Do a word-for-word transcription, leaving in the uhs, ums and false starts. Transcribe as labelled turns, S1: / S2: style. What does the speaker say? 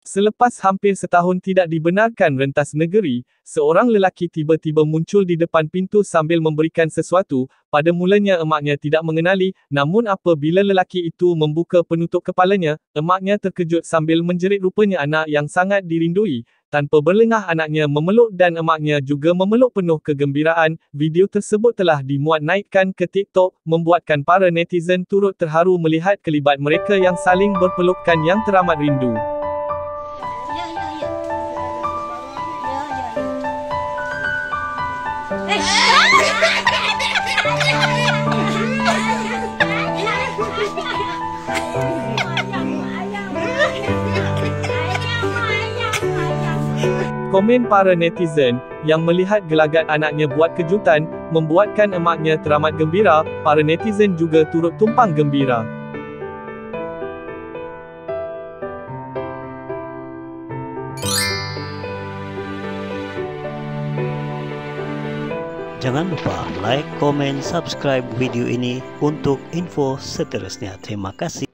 S1: Selepas hampir setahun tidak dibenarkan rentas negeri, seorang lelaki tiba-tiba muncul di depan pintu sambil memberikan sesuatu. Pada mulanya emaknya tidak mengenali, namun apabila lelaki itu membuka penutup kepalanya, emaknya terkejut sambil menjerit, rupanya anak yang sangat dirindui. Tanpa berlengah anaknya memeluk dan emaknya juga memeluk penuh kegembiraan. Video tersebut telah dimuat naikkan ke TikTok, membuatkan para netizen turut terharu melihat kelibat mereka yang saling berpelukan yang teramat rindu. Komen para netizen, yang melihat gelagat anaknya buat kejutan, membuatkan emaknya teramat gembira. Para netizen juga turut tumpang gembira.
S2: Jangan lupa like, komen, subscribe video ini untuk info seterusnya. Terima kasih.